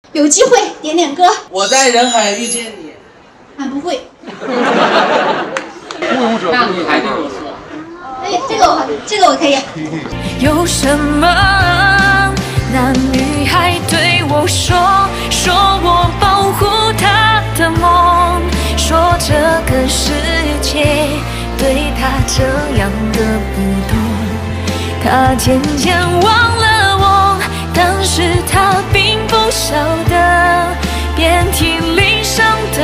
有机会点点歌。 我在人海遇见你。 俺不会。 那你还对我说。 哎，这个我可以。 有什么？那女孩对我说，说我保护她的梦，说这个世界对她这样的不同。她渐渐忘了我，但是她并不晓得，遍体鳞伤的